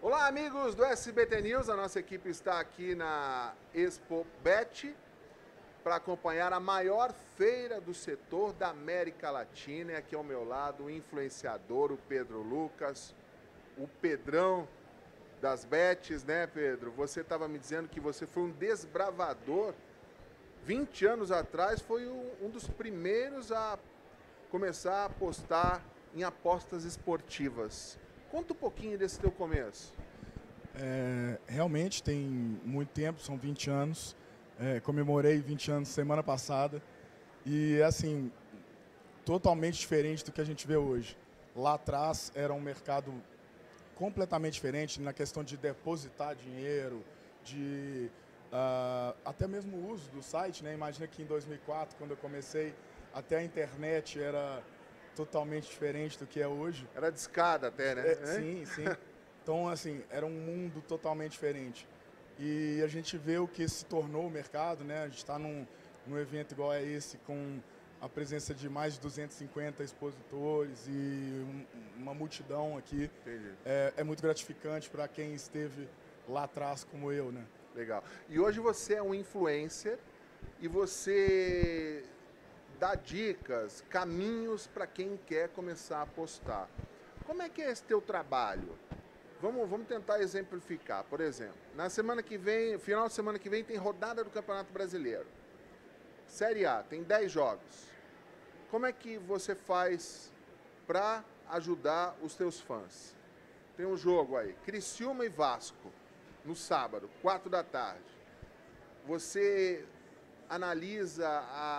Olá, amigos do SBT News. A nossa equipe está aqui na Expo Bet para acompanhar a maior feira do setor da América Latina. E aqui ao meu lado o influenciador, o Pedro Lucas, o Pedrão das bets, né, Pedro? Você estava me dizendo que você foi um desbravador. 20 anos atrás foi um dos primeiros a começar a apostar em apostas esportivas. Conta um pouquinho desse teu começo. Realmente tem muito tempo, são 20 anos. Comemorei 20 anos semana passada. E, assim, totalmente diferente do que a gente vê hoje. Lá atrás era um mercado completamente diferente na questão de depositar dinheiro, de até mesmo o uso do site, né? Imagina que em 2004, quando eu comecei, até a internet era totalmente diferente do que é hoje. Era de escada até, né? Sim, sim. Então, assim, era um mundo totalmente diferente. E a gente vê o que se tornou o mercado, né? A gente está num evento igual a esse, com a presença de mais de 250 expositores e uma multidão aqui. Entendi. É muito gratificante para quem esteve lá atrás como eu, né? Legal. E hoje você é um influencer e você dá dicas, caminhos para quem quer começar a apostar. Como é que é esse teu trabalho? Vamos tentar exemplificar. Por exemplo, na semana que vem, final de semana que vem, tem rodada do Campeonato Brasileiro. Série A, tem 10 jogos. Como é que você faz para ajudar os teus fãs? Tem um jogo aí, Criciúma e Vasco, no sábado, 4 da tarde. Você analisa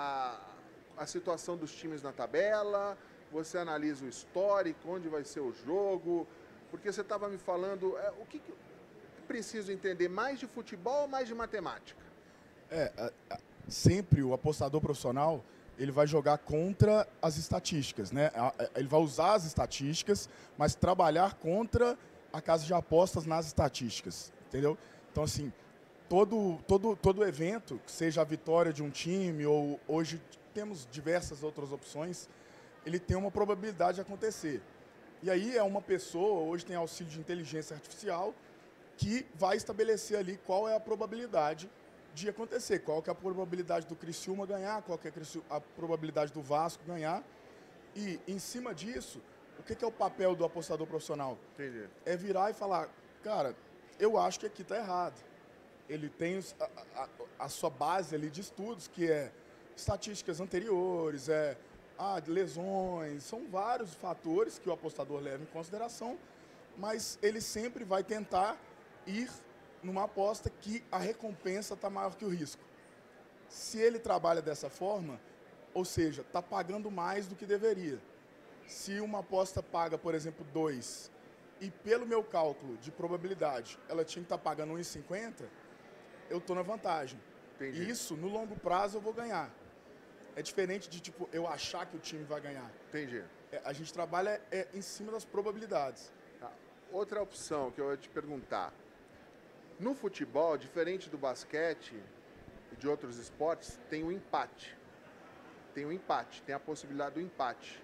a situação dos times na tabela, você analisa o histórico, onde vai ser o jogo, porque você estava me falando, o que preciso entender, mais de futebol ou mais de matemática? Sempre o apostador profissional, ele vai jogar contra as estatísticas, né? Ele vai usar as estatísticas, mas trabalhar contra a casa de apostas nas estatísticas, entendeu? Então, assim, todo evento, seja a vitória de um time ou hoje temos diversas outras opções, ele tem uma probabilidade de acontecer. E aí é uma pessoa, hoje tem auxílio de inteligência artificial, que vai estabelecer ali qual é a probabilidade de acontecer, qual que é a probabilidade do Criciúma ganhar, qual que é a probabilidade do Vasco ganhar. E, em cima disso, o que é o papel do apostador profissional? Entendi. É virar e falar, cara, eu acho que aqui está errado. Ele tem a sua base ali de estudos, que é estatísticas anteriores, lesões, são vários fatores que o apostador leva em consideração, mas ele sempre vai tentar ir numa aposta que a recompensa está maior que o risco. Se ele trabalha dessa forma, ou seja, está pagando mais do que deveria. Se uma aposta paga, por exemplo, 2, e pelo meu cálculo de probabilidade, ela tinha que estar pagando 1,50, eu estou na vantagem. Entendi. E isso, no longo prazo, eu vou ganhar. É diferente de, tipo, eu achar que o time vai ganhar. Entendi. A gente trabalha em cima das probabilidades. Tá. Outra opção que eu ia te perguntar. No futebol, diferente do basquete e de outros esportes, tem o empate. Tem a possibilidade do empate.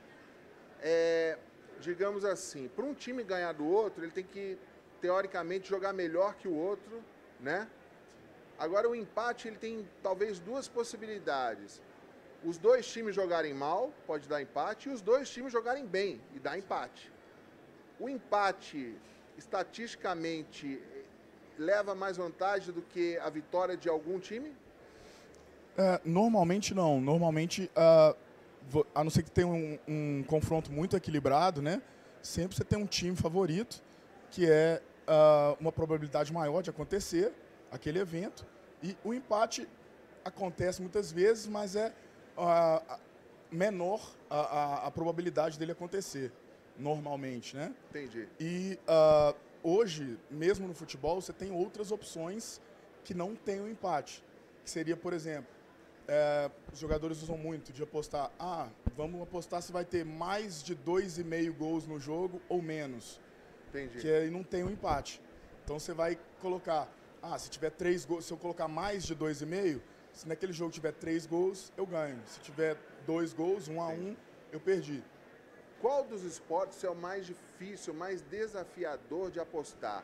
Digamos assim, para um time ganhar do outro, ele tem que, teoricamente, jogar melhor que o outro, né? Agora, o empate, ele tem talvez duas possibilidades. Os dois times jogarem mal, pode dar empate, e os dois times jogarem bem, e dá empate. O empate, estatisticamente, leva mais vantagem do que a vitória de algum time? Normalmente não. Normalmente, a não ser que tenha um confronto muito equilibrado, né? Sempre você tem um time favorito, que é uma probabilidade maior de acontecer aquele evento. E o empate acontece muitas vezes, mas é menor a probabilidade dele acontecer, normalmente, né? Entendi. E hoje, mesmo no futebol, você tem outras opções que não tem o empate. Que seria, por exemplo, os jogadores usam muito de apostar, vamos apostar se vai ter mais de 2,5 gols no jogo ou menos. Entendi. Que aí não tem o empate. Então você vai colocar, se tiver 3 gols, se eu colocar mais de 2,5, se naquele jogo tiver 3 gols, eu ganho. Se tiver 2 gols, 1-1, eu perdi. Qual dos esportes é o mais difícil, mais desafiador de apostar?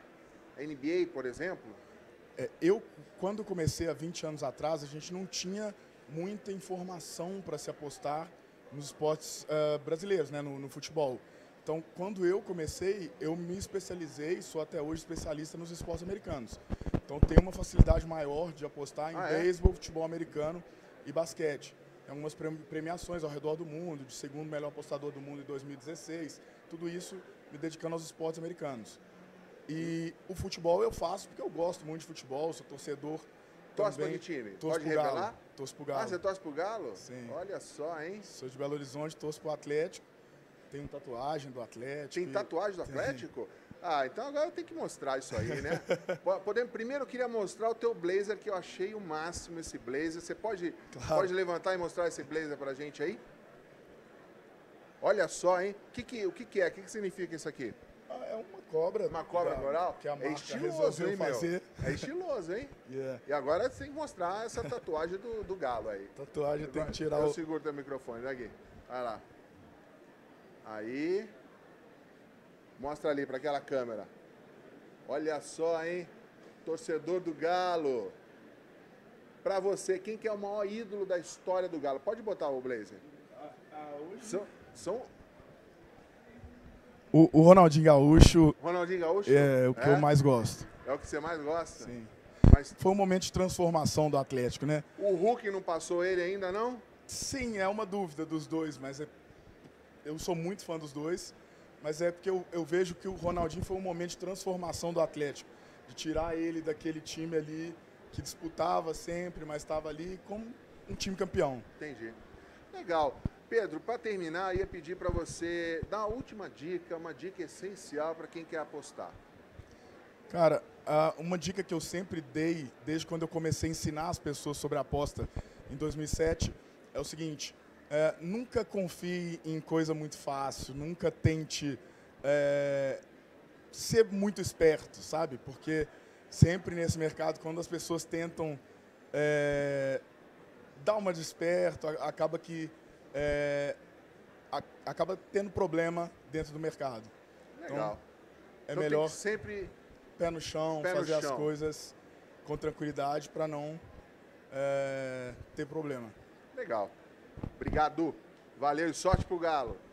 NBA, por exemplo? Quando comecei há 20 anos atrás, a gente não tinha muita informação para se apostar nos esportes brasileiros, né, no futebol. Então, quando eu comecei, eu me especializei, sou até hoje especialista nos esportes americanos. Então, tenho uma facilidade maior de apostar em beisebol, futebol americano e basquete. Tem algumas premiações ao redor do mundo, de segundo melhor apostador do mundo em 2016, tudo isso me dedicando aos esportes americanos. E o futebol eu faço porque eu gosto muito de futebol, sou torcedor. Torce para que time? Pode revelar? Torço pro Galo. Ah, você torce pro Galo? Sim. Olha só, hein? Sou de Belo Horizonte, torço pro Atlético. Tenho tatuagem do Atlético. Tem tatuagem do Atlético? Ah, então agora eu tenho que mostrar isso aí, né? Primeiro eu queria mostrar o teu blazer, que eu achei o máximo esse blazer. Você pode levantar e mostrar esse blazer pra gente aí? Olha só, hein? O que é? O que significa isso aqui? É uma cobra. Uma cobra coral? Que a marca estiloso, hein, fazer. É estiloso, hein? Yeah. E agora você tem que mostrar essa tatuagem do Galo aí. Tatuagem tem que tirar Eu seguro teu microfone, daqui. Vai lá. Aí. Mostra ali para aquela câmera. Olha só, hein? Torcedor do Galo. Para você, quem que é o maior ídolo da história do Galo? Pode botar o blazer. Hoje... São... O Ronaldinho Gaúcho. Ronaldinho Gaúcho? É o que eu mais gosto. É o que você mais gosta? Sim. Mas foi um momento de transformação do Atlético, né? O Hulk não passou ele ainda, não? Sim, é uma dúvida dos dois, mas eu sou muito fã dos dois. Mas é porque eu vejo que o Ronaldinho foi um momento de transformação do Atlético. De tirar ele daquele time ali que disputava sempre, mas estava ali como um time campeão. Entendi. Legal. Pedro, para terminar, ia pedir para você dar a última dica, uma dica essencial para quem quer apostar. Cara, uma dica que eu sempre dei, desde quando eu comecei a ensinar as pessoas sobre a aposta em 2007, é o seguinte: nunca confie em coisa muito fácil, nunca tente ser muito esperto, sabe? Porque sempre nesse mercado, quando as pessoas tentam dar uma de esperto, acaba que acaba tendo problema dentro do mercado. Legal. Então, melhor tem que sempre pé no chão, fazer as coisas com tranquilidade para não ter problema. Legal. Obrigado. Valeu e sorte pro Galo.